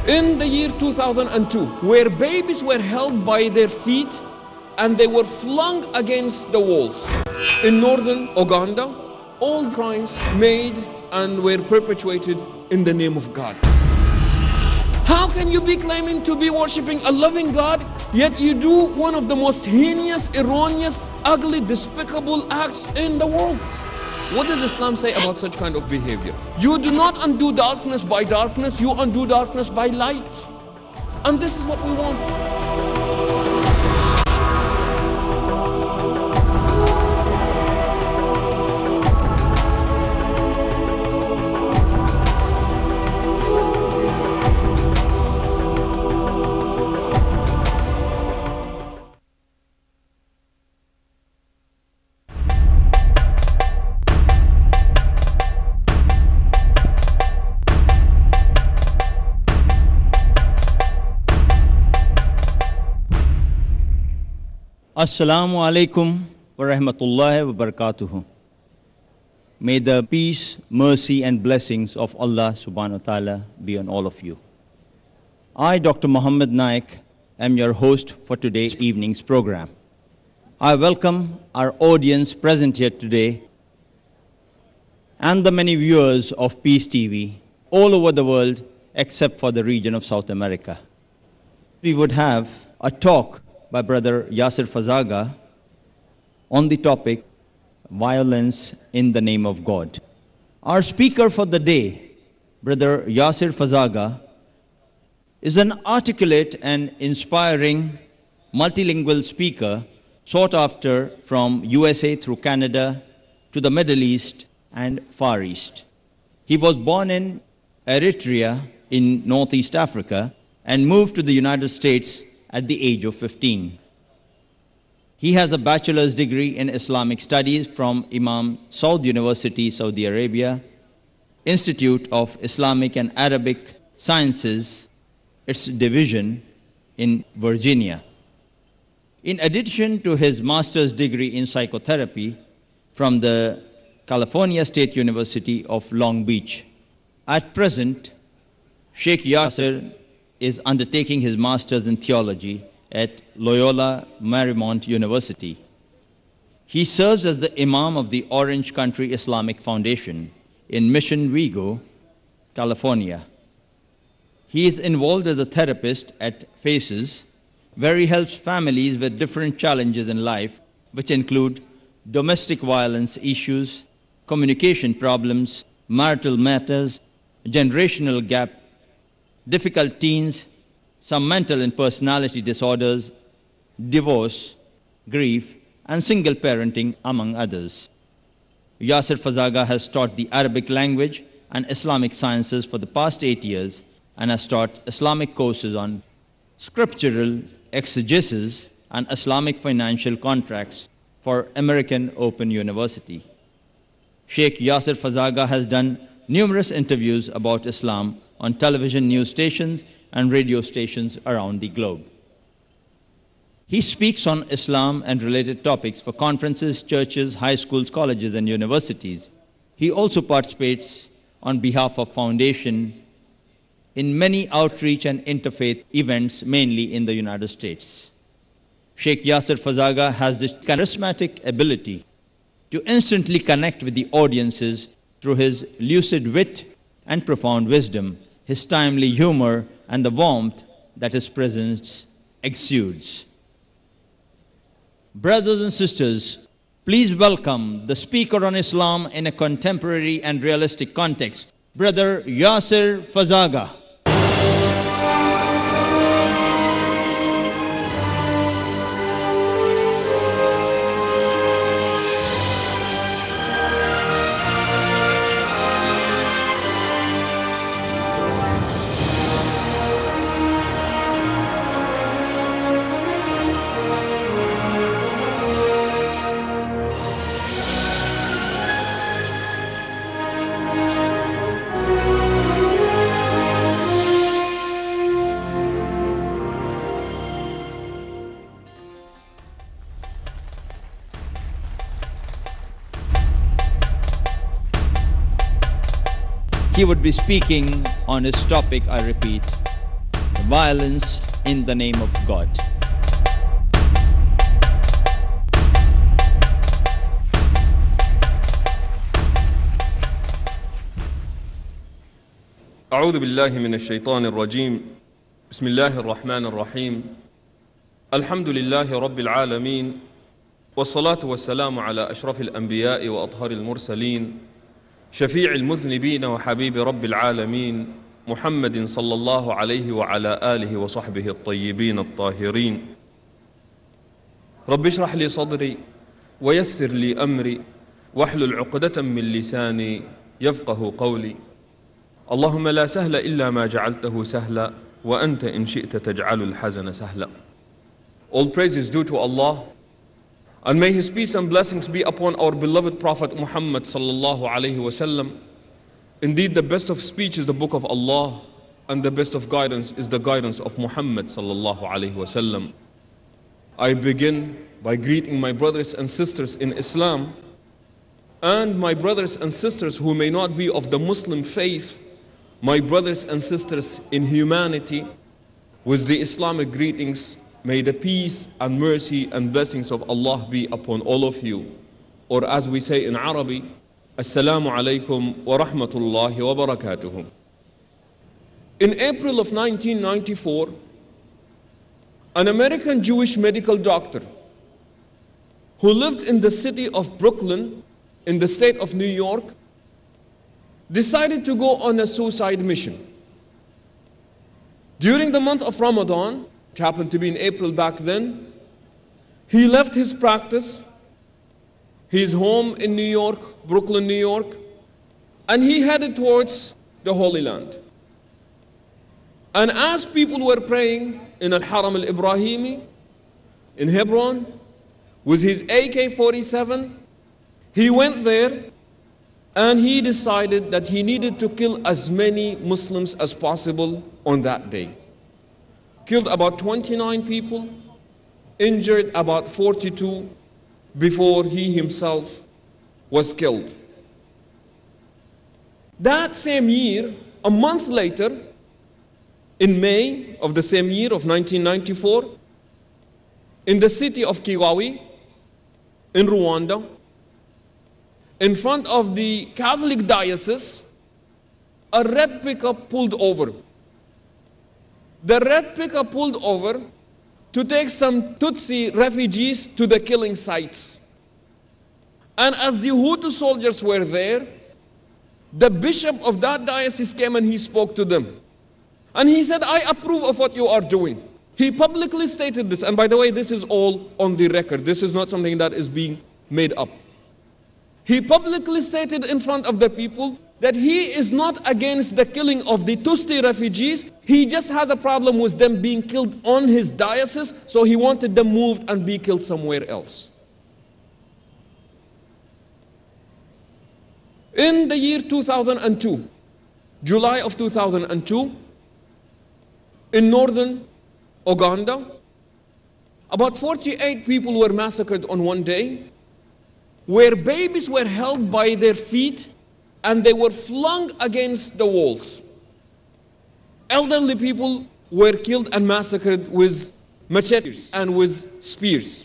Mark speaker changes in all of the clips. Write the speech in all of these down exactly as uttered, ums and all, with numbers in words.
Speaker 1: in the year two thousand two, where babies were held by their feet and they were flung against the walls. In northern Uganda, all crimes made and were perpetuated in the name of God. How can you be claiming to be worshiping a loving God, yet you do one of the most heinous, erroneous, ugly, despicable acts in the world? What does Islam say about such kind of behavior? You do not undo darkness by darkness, you undo darkness by light. And this is what we want.
Speaker 2: Assalamu alaikum wa rahmatullahi wa barakatuhu. May the peace, mercy and blessings of Allah subhanahu wa ta'ala be on all of you. I, Doctor Muhammad Naik, am your host for today's evening's program. I welcome our audience present here today and the many viewers of Peace T V all over the world except for the region of South America. We would have a talk by Brother Yasir Fazaga on the topic, violence in the name of God. Our speaker for the day, Brother Yasir Fazaga, is an articulate and inspiring multilingual speaker sought after from U S A through Canada to the Middle East and Far East. He was born in Eritrea in Northeast Africa and moved to the United States at the age of fifteen. He has a bachelor's degree in Islamic Studies from Imam Saud University, Saudi Arabia, Institute of Islamic and Arabic Sciences, its division in Virginia. In addition to his master's degree in psychotherapy from the California State University of Long Beach. At present, Sheikh Yasir is undertaking his master's in theology at Loyola Marymount University. He serves as the Imam of the Orange Country Islamic Foundation in Mission Vigo, California. He is involved as a therapist at FACES, where he helps families with different challenges in life, which include domestic violence issues, communication problems, marital matters, generational gap, difficult teens, some mental and personality disorders, divorce, grief, and single parenting, among others. Yasir Fazaga has taught the Arabic language and Islamic sciences for the past eight years and has taught Islamic courses on scriptural exegesis and Islamic financial contracts for American Open University. Sheikh Yasir Fazaga has done numerous interviews about Islam on television news stations and radio stations around the globe. He speaks on Islam and related topics for conferences, churches, high schools, colleges, and universities. He also participates on behalf of Foundation in many outreach and interfaith events, mainly in the United States. Sheikh Yasir Fazaga has this charismatic ability to instantly connect with the audiences through his lucid wit and profound wisdom, his timely humor, and the warmth that his presence exudes. Brothers and sisters, please welcome the speaker on Islam in a contemporary and realistic context, Brother Yasir Fazaga. He would be speaking on his topic, I repeat, violence in the name of God.
Speaker 1: أعوذ بالله من الشيطان الرجيم بسم الله الرحمن الرحيم الحمد لله رب العالمين والصلاة والسلام على أشرف الأنبياء وأطهر المرسلين شفيع المذنبين وحبيب رب العالمين محمد صلى الله عليه وعلى آله وصحبه الطيبين الطاهرين رب اشرح لي صدري ويسر لي أمري واحلل عقدة من لساني يفقه قولي اللهم لا سهل إلا ما جعلته سهلا وأنت إن شئت تجعل الحزن سهلا. All praise is due to Allah, and may His peace and blessings be upon our beloved Prophet Muhammad sallallahu alaihi wasallam. Indeed, the best of speech is the book of Allah, and the best of guidance is the guidance of Muhammad sallallahu alaihi wasallam. I begin by greeting my brothers and sisters in Islam, and my brothers and sisters who may not be of the Muslim faith, my brothers and sisters in humanity, with the Islamic greetings. May the peace and mercy and blessings of Allah be upon all of you. Or as we say in Arabic, Assalamu alaikum wa rahmatullahi wa barakatuhu. In April of nineteen ninety-four, an American Jewish medical doctor who lived in the city of Brooklyn in the state of New York decided to go on a suicide mission. During the month of Ramadan, which happened to be in April back then, he left his practice, his home in New York, Brooklyn, New York, and he headed towards the Holy Land. And as people were praying in Al-Haram Al-Ibrahimi, in Hebron, with his A K forty-seven, he went there and he decided that he needed to kill as many Muslims as possible on that day. Killed about twenty-nine people, injured about forty-two before he himself was killed. That same year, a month later, in May of the same year of nineteen ninety-four, in the city of Kigali, in Rwanda, in front of the Catholic diocese, a red pickup pulled over. The red pickup pulled over to take some Tutsi refugees to the killing sites. And as the Hutu soldiers were there, the bishop of that diocese came and he spoke to them. And he said, I approve of what you are doing. He publicly stated this, and by the way, this is all on the record. This is not something that is being made up. He publicly stated in front of the people that he is not against the killing of the Tutsi refugees. He just has a problem with them being killed on his diocese, so he wanted them moved and be killed somewhere else. In the year two thousand two, July of two thousand two, in northern Uganda, about forty-eight people were massacred on one day, where babies were held by their feet and they were flung against the walls. Elderly people were killed and massacred with machetes and with spears.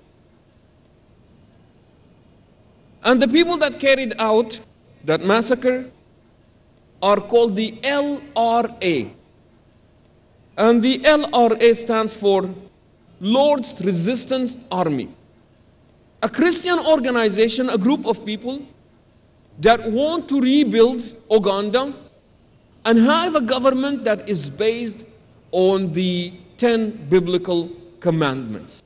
Speaker 1: And the people that carried out that massacre are called the L R A. And the L R A stands for Lord's Resistance Army. A Christian organization, a group of people that want to rebuild Uganda and have a government that is based on the ten biblical commandments.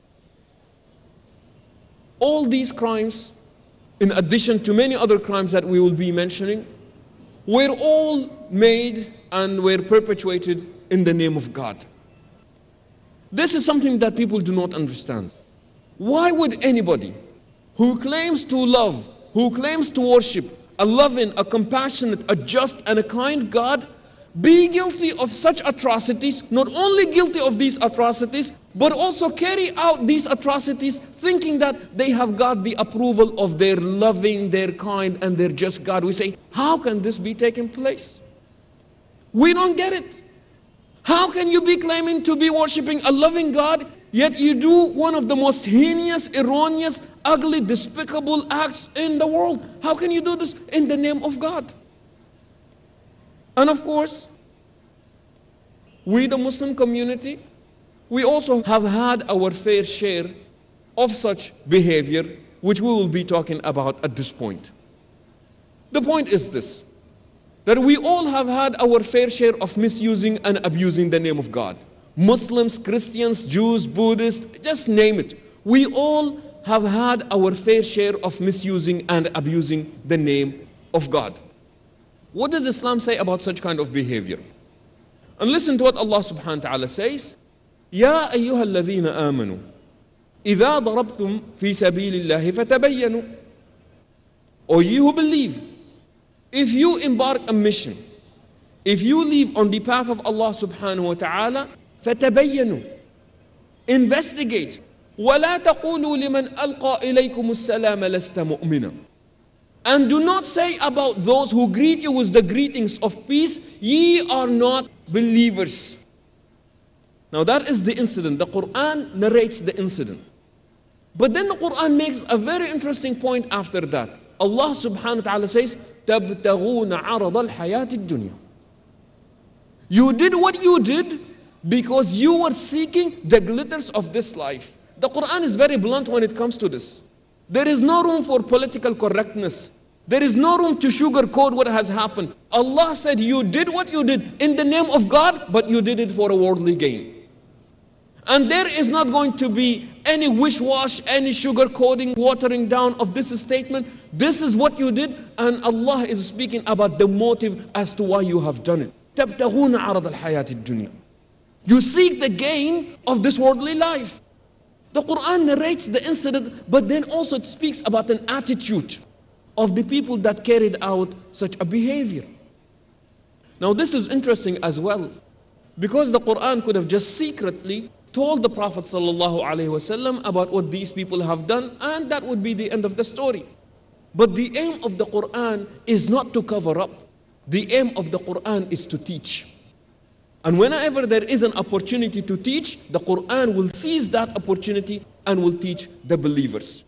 Speaker 1: All these crimes, in addition to many other crimes that we will be mentioning, were all made and were perpetuated in the name of God. This is something that people do not understand. Why would anybody who claims to love, who claims to worship a loving, a compassionate, a just, and a kind God, be guilty of such atrocities, not only guilty of these atrocities, but also carry out these atrocities thinking that they have got the approval of their loving, their kind, and their just God? We say, how can this be taking place? We don't get it. How can you be claiming to be worshiping a loving God, yet you do one of the most heinous, erroneous, ugly, despicable acts in the world? How can you do this in the name of God? And of course, we, the Muslim community, we also have had our fair share of such behavior, which we will be talking about at this point. The point is this, that we all have had our fair share of misusing and abusing the name of God. Muslims, Christians, Jews, Buddhists, just name it. We all have had our fair share of misusing and abusing the name of God. What does Islam say about such kind of behavior? And listen to what Allah subhanahu wa ta'ala says. يا أيها الذين آمنوا إذا ضربتم في سبيل الله فتبينوا. O ye who believe, if you embark a mission, if you leave on the path of Allah subhanahu wa ta'ala, فتبينوا, investigate. ولا تقولوا لمن ألقى إليكم السلام لست مؤمنا. And do not say about those who greet you with the greetings of peace, ye are not believers. Now that is the incident. The Quran narrates the incident. But then the Quran makes a very interesting point after that. Allah subhanahu wa ta'ala says, تَبْتَغُونَ عَرَضَ الْحَيَاةِ الدُّنْيَا. You did what you did because you were seeking the glitters of this life. The Quran is very blunt when it comes to this. There is no room for political correctness. There is no room to sugarcoat what has happened. Allah said you did what you did in the name of God, but you did it for a worldly gain. And there is not going to be any wish-wash, any sugarcoating, watering down of this statement. This is what you did, and Allah is speaking about the motive as to why you have done it. تَبْتَغُونَ عَرَضَ الْحَيَاةِ الدُّنْيَا. You seek the gain of this worldly life. The Quran narrates the incident, but then also it speaks about an attitude of the people that carried out such a behavior. Now this is interesting as well, because the Quran could have just secretly told the Prophet ﷺ about what these people have done, and that would be the end of the story. But the aim of the Quran is not to cover up. The aim of the Quran is to teach. And whenever there is an opportunity to teach, the Quran will seize that opportunity and will teach the believers.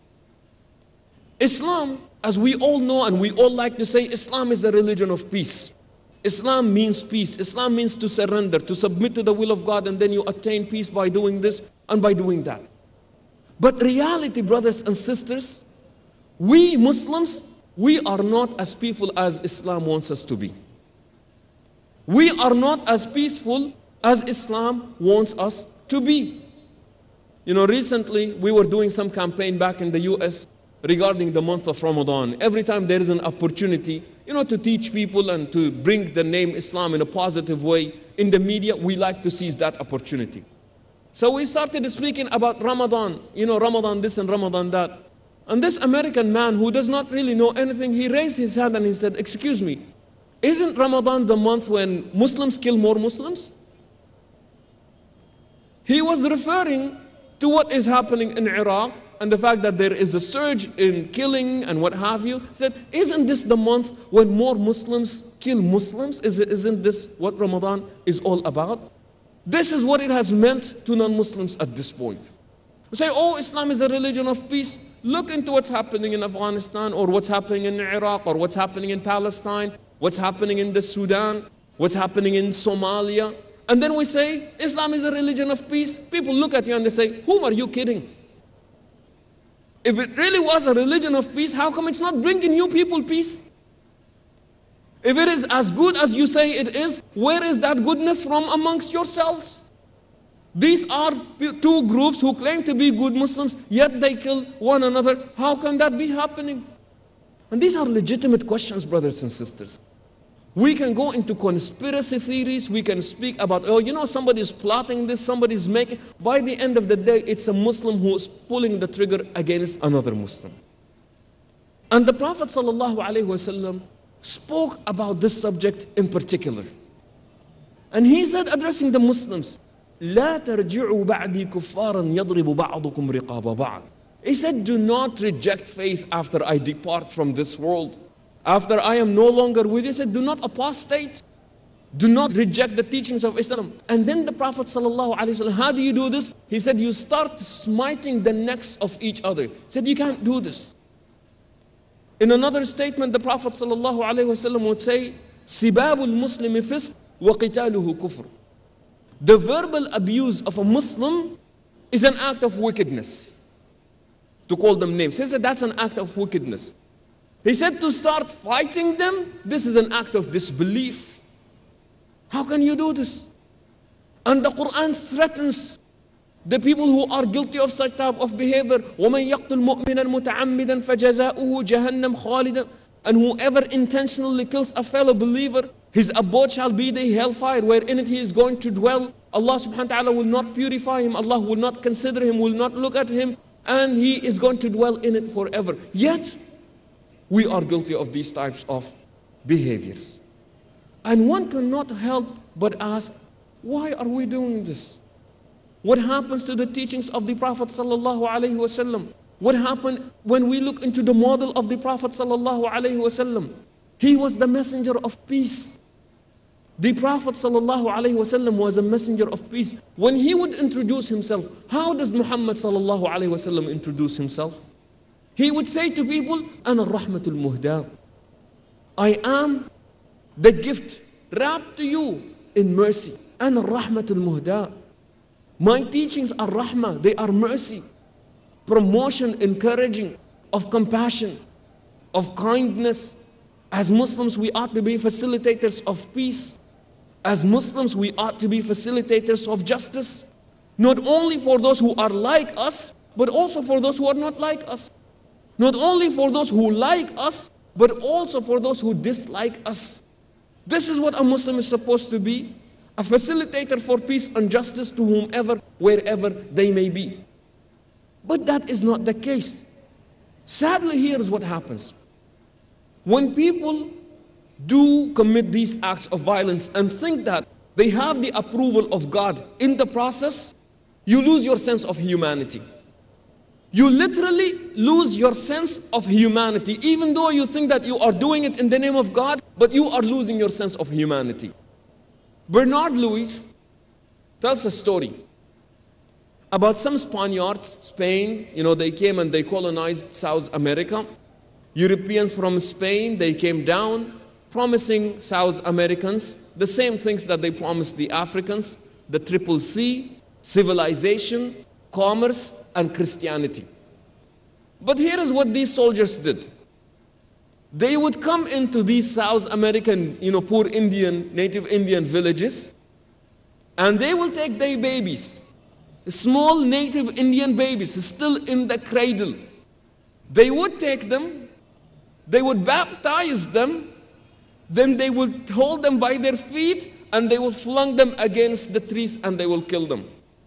Speaker 1: Islam, as we all know and we all like to say, Islam is a religion of peace. Islam means peace. Islam means to surrender, to submit to the will of God, and then you attain peace by doing this and by doing that. But reality, brothers and sisters, we Muslims, we are not as peaceful as Islam wants us to be. We are not as peaceful as Islam wants us to be. You know, recently we were doing some campaign back in the U S regarding the month of Ramadan. Every time there is an opportunity, you know, to teach people and to bring the name Islam in a positive way in the media, we like to seize that opportunity. So we started speaking about Ramadan, you know, Ramadan this and Ramadan that. And this American man who does not really know anything, he raised his hand and he said, excuse me, isn't Ramadan the month when Muslims kill more Muslims? He was referring to what is happening in Iraq and the fact that there is a surge in killing and what have you. He said, isn't this the month when more Muslims kill Muslims? Is it, isn't this what Ramadan is all about? This is what it has meant to non-Muslims at this point. We say, oh, Islam is a religion of peace. Look into what's happening in Afghanistan, or what's happening in Iraq, or what's happening in Palestine, what's happening in the Sudan, what's happening in Somalia. And then we say, Islam is a religion of peace. People look at you and they say, whom are you kidding? If it really was a religion of peace, how come it's not bringing you people peace? If it is as good as you say it is, where is that goodness from amongst yourselves? These are two groups who claim to be good Muslims, yet they kill one another. How can that be happening? And these are legitimate questions, brothers and sisters. We can go into conspiracy theories. We can speak about, oh, you know, somebody's plotting this, somebody's making. By the end of the day, it's a Muslim who is pulling the trigger against another Muslim. And the Prophet ﷺ spoke about this subject in particular. And he said, addressing the Muslims, لا ترجعوا بعدي كفارا يضرب بعضكم رقاب بعض. He said, do not reject faith after I depart from this world. After I am no longer with you, he said, do not apostate. Do not reject the teachings of Islam. And then the Prophet ﷺ, how do you do this? He said, you start smiting the necks of each other. He said, you can't do this. In another statement, the Prophet ﷺ would say, سِبَابُ الْمُسْلِمِ فِسْقٍ وَقِتَالُهُ كُفْرٍ. The verbal abuse of a Muslim is an act of wickedness. To call them names. He said, that's an act of wickedness. He said, to start fighting them, this is an act of disbelief. How can you do this? And the Quran threatens the people who are guilty of such type of behavior. وَمَنْ يَقْتُلْ مُؤْمِنًا مُتَعَمِّدًا فَجَزَاؤُهُ جَهَنَّمْ خَالِدًا. And whoever intentionally kills a fellow believer, his abode shall be the hellfire, where in it he is going to dwell. Allah subhanahu wa ta'ala will not purify him, Allah will not consider him, will not look at him, and he is going to dwell in it forever. Yet, we are guilty of these types of behaviors. And one cannot help but ask, why are we doing this? What happens to the teachings of the Prophet sallallahu alaihi wasallam? What happened when we look into the model of the Prophet sallallahu alaihi wasallam? He was the messenger of peace. The Prophet sallallahu alaihi wasallam was a messenger of peace. When he would introduce himself, how does Muhammad sallallahu alaihi wasallam introduce himself? He would say to people, أنا الرحمة المهداة. I am the gift wrapped to you in mercy. أنا الرحمة المهداة. My teachings are rahmah, they are mercy, promotion, encouraging, of compassion, of kindness. As Muslims, we ought to be facilitators of peace. As Muslims, we ought to be facilitators of justice, not only for those who are like us, but also for those who are not like us. Not only for those who like us, but also for those who dislike us. This is what a Muslim is supposed to be, a facilitator for peace and justice to whomever, wherever they may be. But that is not the case. Sadly, here is what happens. When people do commit these acts of violence and think that they have the approval of God in the process, you lose your sense of humanity. You literally lose your sense of humanity, even though you think that you are doing it in the name of God, but you are losing your sense of humanity. Bernard Lewis tells a story about some Spaniards, Spain, you know, they came and they colonized South America. Europeans from Spain, they came down, promising South Americans the same things that they promised the Africans, the Triple C, civilization, commerce, and Christianity. But here is what these soldiers did. They would come into these South American, you know, poor Indian, native Indian villages, and they will take their babies, small native Indian babies still in the cradle. They would take them, they would baptize them, then they would hold them by their feet, and they will flung them against the trees and they will kill them.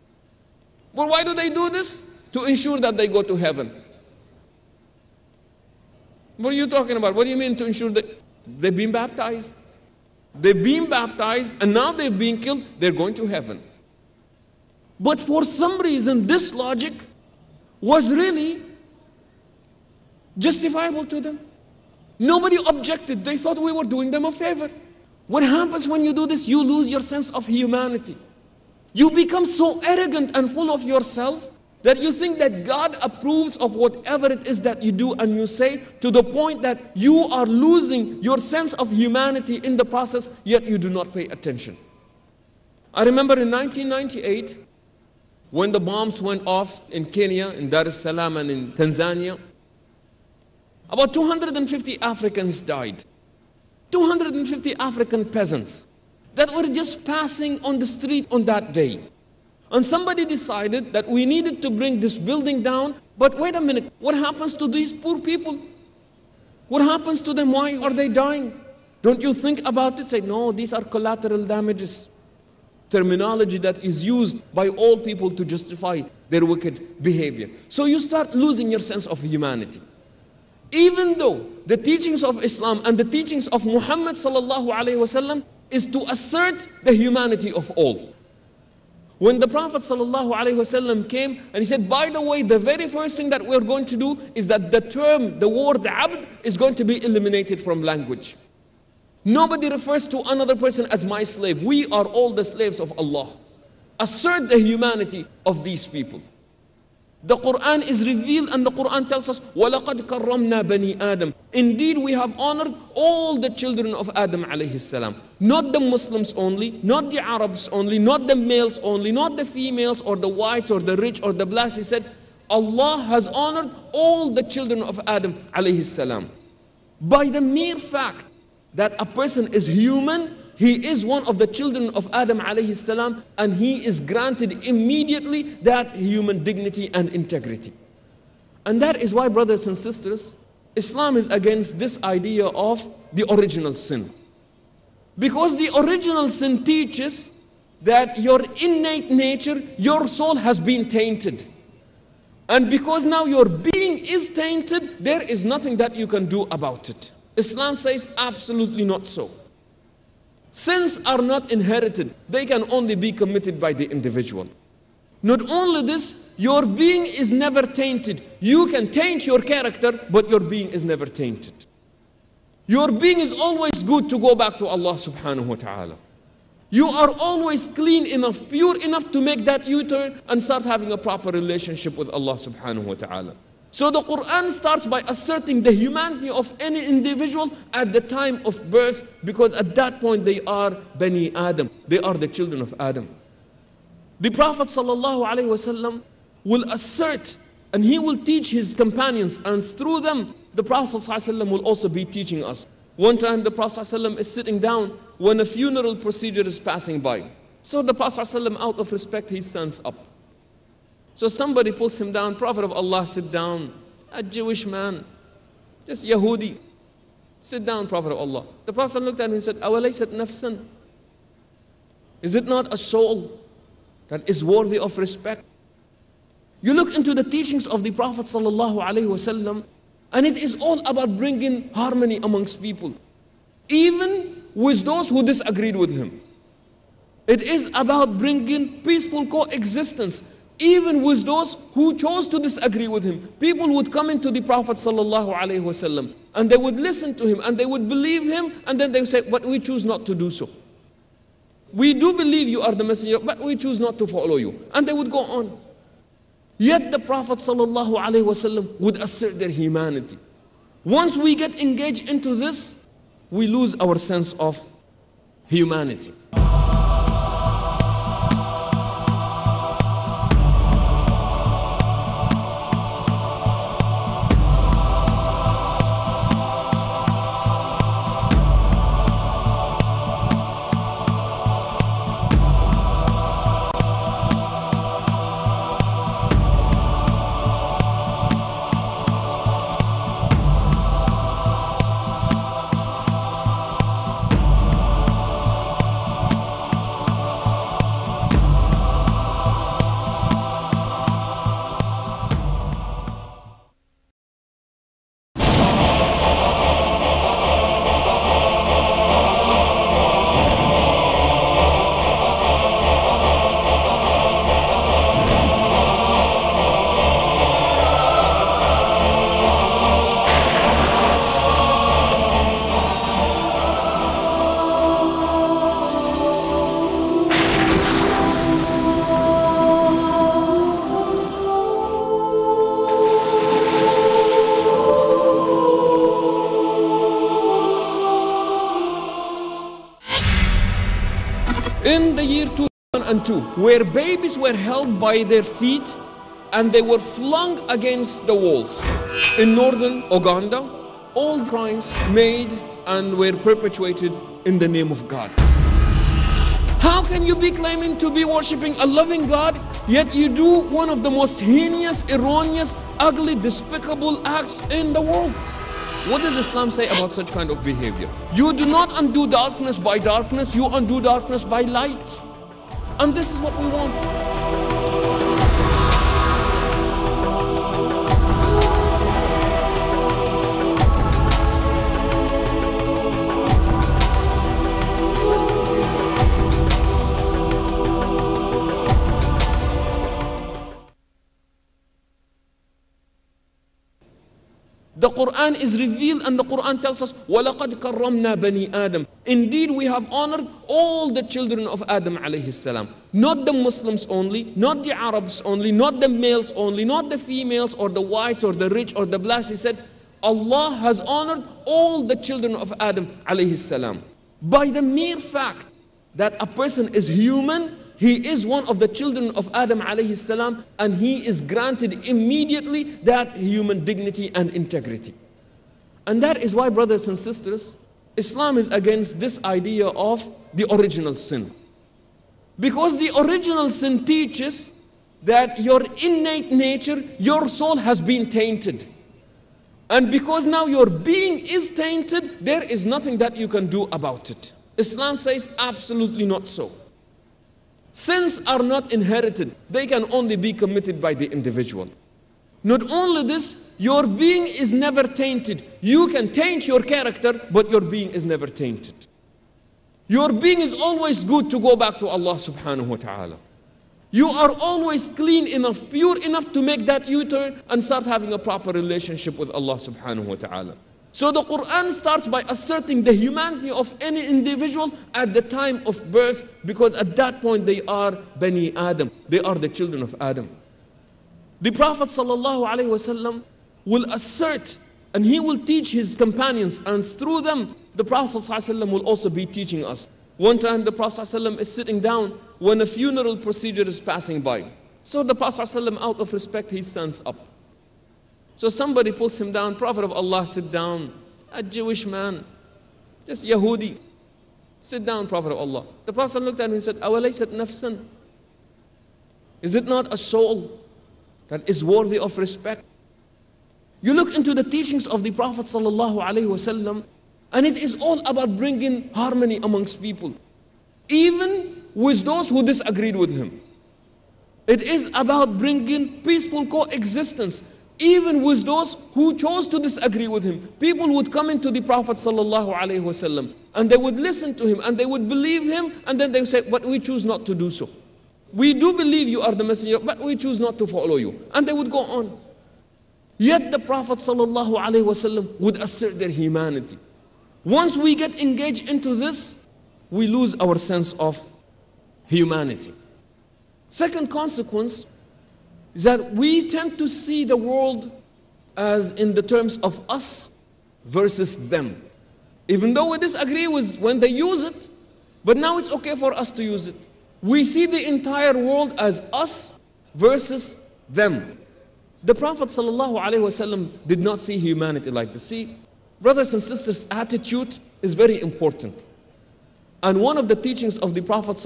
Speaker 1: Well, why do they do this? To ensure that they go to heaven. What are you talking about? What do you mean to ensure that they've been baptized? They've been baptized and now they've been killed, they're going to heaven. But for some reason, this logic was really justifiable to them. Nobody objected. They thought we were doing them a favor. What happens when you do this? You lose your sense of humanity. You become so arrogant and full of yourself that you think that God approves of whatever it is that you do and you say, to the point that you are losing your sense of humanity in the process, yet you do not pay attention. I remember in nineteen ninety-eight, when the bombs went off in Kenya, in Dar es Salaam and in Tanzania, about two hundred fifty Africans died. two hundred fifty African peasants that were just passing on the street on that day. And somebody decided that we needed to bring this building down, but wait a minute, what happens to these poor people? What happens to them? Why are they dying? Don't you think about it? Say, no, these are collateral damages. Terminology that is used by all people to justify their wicked behavior. So you start losing your sense of humanity. Even though the teachings of Islam and the teachings of Muhammad sallallahu alaihi wasallam is to assert the humanity of all. When the Prophet sallallahu alaihi wasallam came and he said, by the way, the very first thing that we're going to do is that the term, the word abd, is going to be eliminated from language. Nobody refers to another person as my slave. We are all the slaves of Allah. Assert the humanity of these people. The Quran is revealed and the Quran tells us, وَلَقَدْ كَرَّمْنَا بَنِي آدَمَ. Indeed, we have honored all the children of Adam alayhi salam. Not the Muslims only, not the Arabs only, not the males only, not the females or the whites or the rich or the blessed. He said, Allah has honored all the children of Adam alayhi salam. By the mere fact that a person is human, he is one of the children of Adam alayhi salam, and he is granted immediately that human dignity and integrity. And that is why, brothers and sisters, Islam is against this idea of the original sin. Because the original sin teaches that your innate nature, your soul has been tainted. And because now your being is tainted, there is nothing that you can do about it. Islam says absolutely not so. Sins are not inherited. They can only be committed by the individual. Not only this, your being is never tainted. You can taint your character, but your being is never tainted. Your being is always good to go back to Allah subhanahu wa ta'ala. You are always clean enough, pure enough to make that U-turn and start having a proper relationship with Allah subhanahu wa ta'ala. So the Quran starts by asserting the humanity of any individual at the time of birth, because at that point they are Bani Adam. They are the children of Adam. The Prophet sallallahu alaihi wasallam will assert, and he will teach his companions, and through them the Prophet sallallahu alaihi wasallam will also be teaching us. One time the Prophet sallallahu alaihi wasallam is sitting down when a funeral procedure is passing by. So the Prophet sallallahu alaihi wasallam, out of respect, he stands up. So somebody pulls him down. Prophet of Allah, sit down. A Jewish man, just Yahudi. Sit down, Prophet of Allah. The Prophet looked at him and said, أَوَلَيْسَتْ نَفْسًا? Is it not a soul that is worthy of respect? You look into the teachings of the Prophet sallallahu alaihi wasallam, and it is all about bringing harmony amongst people, even with those who disagreed with him. It is about bringing peaceful coexistence, even with those who chose to disagree with him. People would come into the Prophet sallallahu alaihi wasallam, and they would listen to him, and they would believe him, and then they would say, but we choose not to do so. We do believe you are the messenger, but we choose not to follow you. And they would go on. Yet the Prophet sallallahu alaihi wasallam would assert their humanity. Once we get engaged into this, we lose our sense of humanity. In the year two thousand two, where babies were held by their feet and they were flung against the walls. In northern Uganda, all crimes made and were perpetuated in the name of God. How can you be claiming to be worshipping a loving God, yet you do one of the most heinous, erroneous, ugly, despicable acts in the world? What does Islam say about such kind of behavior? You do not undo darkness by darkness, you undo darkness by light. And this is what we want. The Quran is revealed and the Quran tells us, وَلَقَدْ كَرَّمْنَا بَنِي آدَمَ. Indeed, we have honored all the children of Adam alayhi salam. Not the Muslims only, not the Arabs only, not the males only, not the females or the whites or the rich or the blacks. He said, Allah has honored all the children of Adam alayhi salam. By the mere fact that a person is human, he is one of the children of Adam alayhi salam, and he is granted immediately that human dignity and integrity. And that is why, brothers and sisters, Islam is against this idea of the original sin. Because the original sin teaches that your innate nature, your soul has been tainted. And because now your being is tainted, there is nothing that you can do about it. Islam says absolutely not so. Sins are not inherited. They can only be committed by the individual. Not only this, your being is never tainted. You can taint your character, but your being is never tainted. Your being is always good to go back to Allah subhanahu wa ta'ala. You are always clean enough, pure enough to make that U-turn and start having a proper relationship with Allah subhanahu wa ta'ala. So the Quran starts by asserting the humanity of any individual at the time of birth, because at that point they are Bani Adam. They are the children of Adam. The Prophet sallallahu alaihi wasallam will assert, and he will teach his companions, and through them the Prophet sallallahu alaihi wasallam will also be teaching us. One time the Prophet sallallahu alaihi wasallam is sitting down when a funeral procedure is passing by. So the Prophet sallallahu alaihi wasallam, out of respect, he stands up. So somebody pulls him down. Prophet of Allah, sit down. A Jewish man, just Yahudi. Sit down, Prophet of Allah. The Prophet looked at him and said, أَوَلَيْسَتْ نَفْسًا? Is it not a soul that is worthy of respect? You look into the teachings of the Prophet sallallahu alaihi wasallam, and it is all about bringing harmony amongst people, even with those who disagreed with him. It is about bringing peaceful coexistence, even with those who chose to disagree with him. People would come into the Prophet sallallahu alaihi wasallam, and they would listen to him, and they would believe him, and then they would say, but we choose not to do so. We do believe you are the messenger, but we choose not to follow you. And they would go on. Yet the Prophet sallallahu alaihi wasallam would assert their humanity. Once we get engaged into this, we lose our sense of humanity. Second consequence is that we tend to see the world as in the terms of us versus them. Even though we disagree with when they use it, but now it's okay for us to use it. We see the entire world as us versus them. The Prophet ﷺ did not see humanity like this. See, brothers and sisters, attitude is very important. And one of the teachings of the Prophet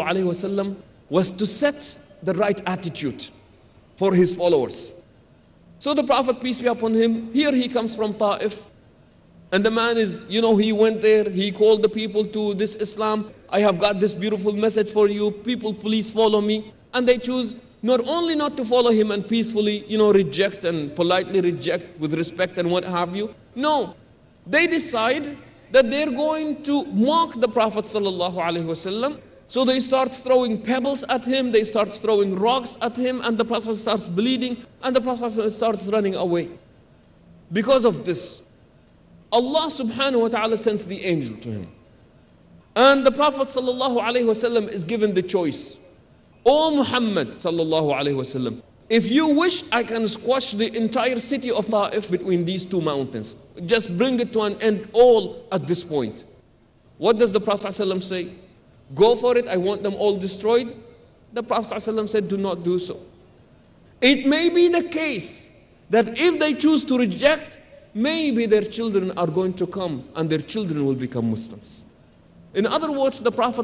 Speaker 1: ﷺ was to set the right attitude for his followers. So the Prophet, peace be upon him, here he comes from Ta'if, and the man is, you know, he went there, he called the people to this Islam. I have got this beautiful message for you, people please follow me. And they choose not only not to follow him and peacefully, you know, reject and politely reject with respect and what have you. No, they decide that they're going to mock the Prophet sallallahu alaihi wasallam. So they start throwing pebbles at him, they start throwing rocks at him, and the Prophet starts bleeding, and the Prophet starts running away. Because of this, Allah subhanahu wa ta'ala sends the angel to him. And the Prophet sallallahu alaihi wasallam is given the choice. O Muhammad sallallahu alaihi wasallam, if you wish, I can squash the entire city of Ta'if between these two mountains. Just bring it to an end all at this point. What does the Prophet ﷺ say? Go for it, I want them all destroyed. The Prophet ﷺ said, do not do so. It may be the case that if they choose to reject, maybe their children are going to come and their children will become Muslims. In other words, the Prophet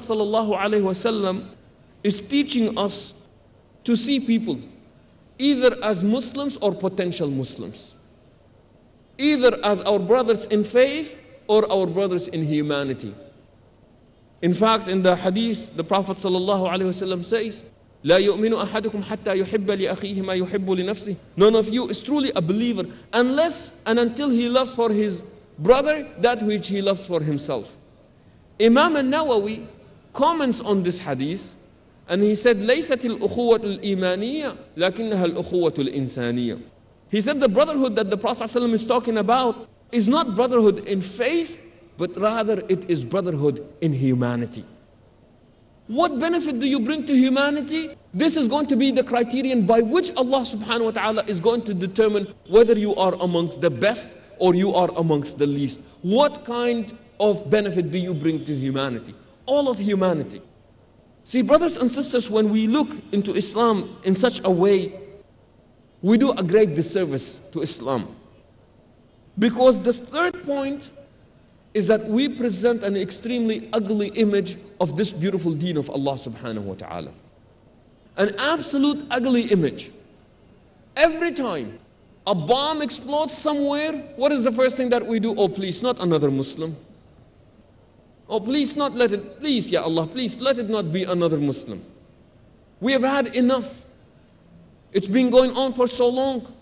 Speaker 1: ﷺ is teaching us to see people either as Muslims or potential Muslims, either as our brothers in faith or our brothers in humanity. In fact, in the hadith, the Prophet ﷺ says, لا يؤمن أحدكم حتى يحب لأخيه ما يحب لنفسه. None of you is truly a believer unless and until he loves for his brother that which he loves for himself. Imam al-Nawawi comments on this hadith, and he said, ليست الأخوة الإيمانية لكنها الأخوة الإنسانية. He said the brotherhood that the Prophet ﷺ is talking about is not brotherhood in faith, but rather it is brotherhood in humanity. What benefit do you bring to humanity? This is going to be the criterion by which Allah subhanahu wa ta'ala is going to determine whether you are amongst the best or you are amongst the least. What kind of benefit do you bring to humanity? All of humanity. See, brothers and sisters, when we look into Islam in such a way, we do a great disservice to Islam. Because the third point is that we present an extremely ugly image of this beautiful deen of Allah subhanahu wa ta'ala. An absolute ugly image. Every time a bomb explodes somewhere, what is the first thing that we do? Oh, please, not another Muslim. Oh, please, not let it, please, Ya Allah, please, let it not be another Muslim. We have had enough. It's been going on for so long.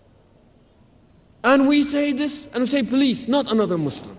Speaker 1: And we say this, and we say, please, not another Muslim.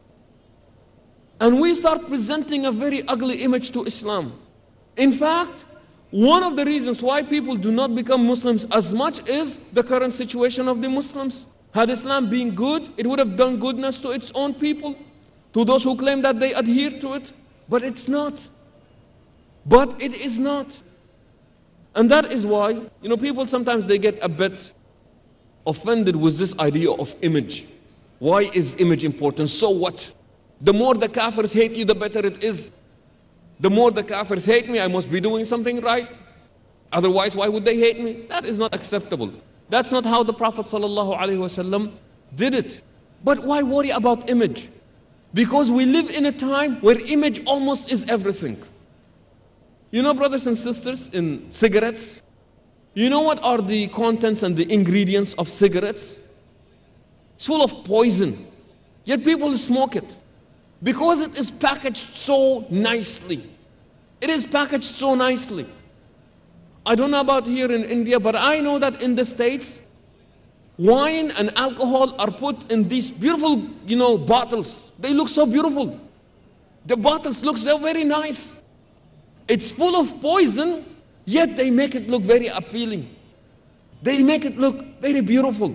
Speaker 1: And we start presenting a very ugly image to Islam. In fact, one of the reasons why people do not become Muslims as much is the current situation of the Muslims. Had Islam been good, it would have done goodness to its own people, to those who claim that they adhere to it. But it's not. But it is not. And that is why, you know, people sometimes they get a bit offended with this idea of image. Why is image important? So what? The more the kafirs hate you, the better it is. The more the kafirs hate me, I must be doing something right. Otherwise, why would they hate me? That is not acceptable. That's not how the Prophet ﷺ did it. But why worry about image? Because we live in a time where image almost is everything. You know, brothers and sisters, in cigarettes, you know what are the contents and the ingredients of cigarettes? It's full of poison. Yet people smoke it. Because it is packaged so nicely. It is packaged so nicely. I don't know about here in India, but I know that in the States, wine and alcohol are put in these beautiful, you know, bottles. They look so beautiful. The bottles look so very nice. It's full of poison, yet they make it look very appealing. They make it look very beautiful.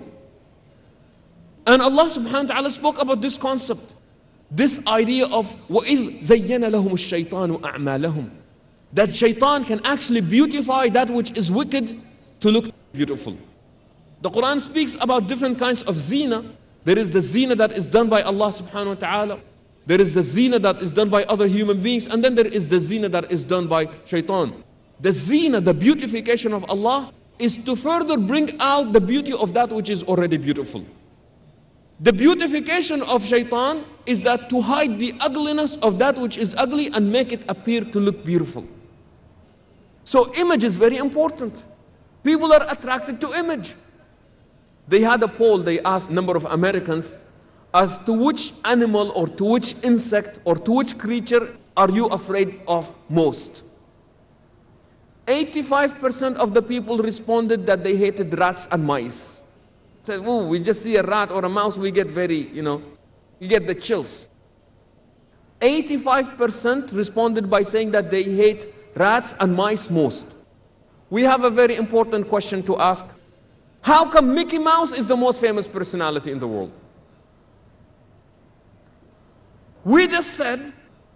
Speaker 1: And Allah subhanahu wa ta'ala spoke about this concept. This idea of وَإِذْ زَيَّنَ لَهُمُ الشَّيْطَانُ أَعْمَالَهُم, that shaitan can actually beautify that which is wicked to look beautiful. The Quran speaks about different kinds of zina. There is the zina that is done by Allah subhanahu wa ta'ala. There is the zina that is done by other human beings. And then there is the zina that is done by shaitan. The zina, the beautification of Allah, is to further bring out the beauty of that which is already beautiful. The beautification of shaitan is that to hide the ugliness of that which is ugly and make it appear to look beautiful. So image is very important. People are attracted to image. They had a poll, they asked a number of Americans as to which animal or to which insect or to which creature are you afraid of most. eighty-five percent of the people responded that they hated rats and mice. Said, oh, we just see a rat or a mouse, we get very, you know, you get the chills. eighty-five percent responded by saying that they hate rats and mice most. We have a very important question to ask. How come Mickey Mouse is the most famous personality in the world? We just said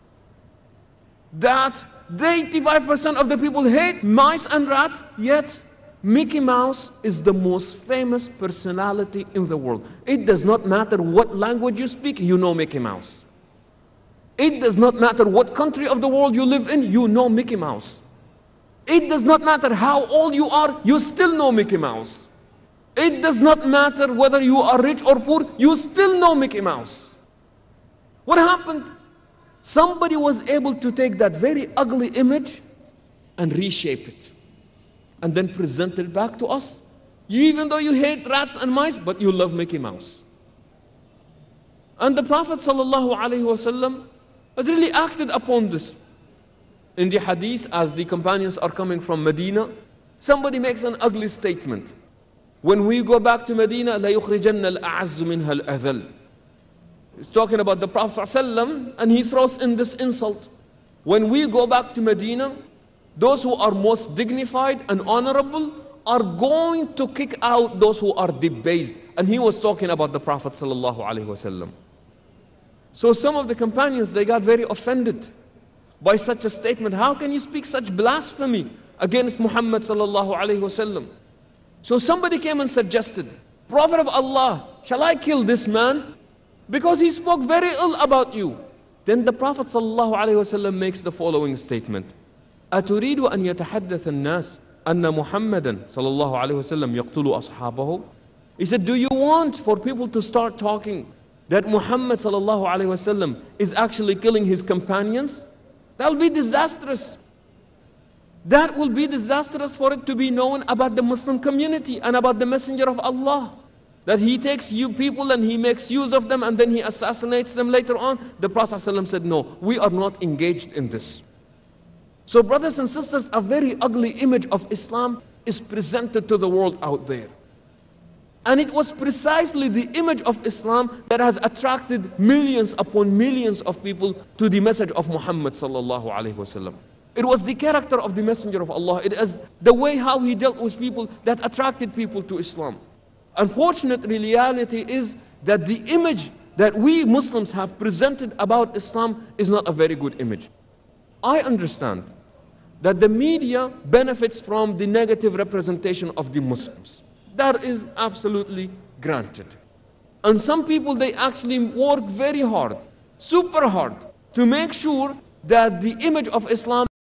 Speaker 1: that eighty-five percent of the people hate mice and rats, yet Mickey Mouse is the most famous personality in the world. It does not matter what language you speak, you know Mickey Mouse. It does not matter what country of the world you live in, you know Mickey Mouse. It does not matter how old you are, you still know Mickey Mouse. It does not matter whether you are rich or poor, you still know Mickey Mouse. What happened? Somebody was able to take that very ugly image and reshape it, and then present it back to us. Even though you hate rats and mice, but you love Mickey Mouse. And the Prophet ﷺ has really acted upon this. In the hadith, as the companions are coming from Medina, somebody makes an ugly statement. When we go back to Medina, لَا يُخْرِجَنَّ الْأَعَزُّ مِنْهَا الْأَذَلُ. He's talking about the Prophet ﷺ, and he throws in this insult. When we go back to Medina, those who are most dignified and honorable, are going to kick out those who are debased. And he was talking about the Prophet sallallahu alaihi wasallam. So some of the companions, they got very offended by such a statement. How can you speak such blasphemy against Muhammad sallallahu alaihi wasallam? So somebody came and suggested, Prophet of Allah, shall I kill this man? Because he spoke very ill about you. Then the Prophet sallallahu alaihi wasallam makes the following statement. أتريد أن يتحدث الناس أن محمدا صلى الله عليه وسلم يقتل أصحابه? He said, do you want for people to start talking that Muhammad sallallahu alaihi wasallam is actually killing his companions? That will be disastrous. That will be disastrous for it to be known about the Muslim community and about the Messenger of Allah. That he takes you people and he makes use of them and then he assassinates them later on. The Prophet ﷺ said, no, we are not engaged in this. So brothers and sisters, a very ugly image of Islam is presented to the world out there. And it was precisely the image of Islam that has attracted millions upon millions of people to the message of Muhammad sallallahu alaihi wasallam. It was the character of the Messenger of Allah. It is the way how he dealt with people that attracted people to Islam. Unfortunate reality is that the image that we Muslims have presented about Islam is not a very good image. I understand that the media benefits from the negative representation of the Muslims. That is absolutely granted. And some people, they actually work very hard, super hard, to make sure that the image of Islam